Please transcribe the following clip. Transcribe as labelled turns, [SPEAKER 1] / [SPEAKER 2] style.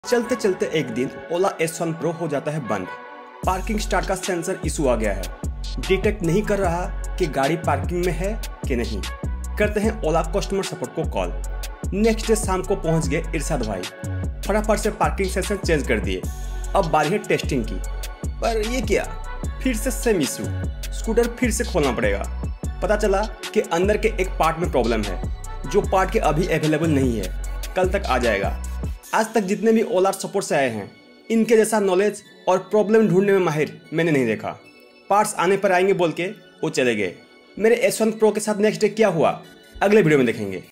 [SPEAKER 1] चलते चलते एक दिन ओला S1 Pro हो जाता है बंद। पार्किंग स्टार्ट का सेंसर इशू आ गया है, डिटेक्ट नहीं कर रहा कि गाड़ी पार्किंग में है कि नहीं। करते हैं ओला कस्टमर सपोर्ट को कॉल। नेक्स्ट डे शाम को पहुंच गए इरशाद भाई, फटाफट से पार्किंग सेंसर चेंज कर दिए। अब बारी है टेस्टिंग की, पर ये क्या, फिर से सेम इशू। स्कूटर फिर से खोलना पड़ेगा। पता चला कि अंदर के एक पार्ट में प्रॉब्लम है, जो पार्ट के अभी अवेलेबल नहीं है, कल तक आ जाएगा। आज तक जितने भी ओला सपोर्ट से आए हैं, इनके जैसा नॉलेज और प्रॉब्लम ढूंढने में माहिर मैंने नहीं देखा। पार्ट्स आने पर आएंगे बोल के वो चले गए। मेरे S1 Pro के साथ नेक्स्ट डे क्या हुआ, अगले वीडियो में देखेंगे।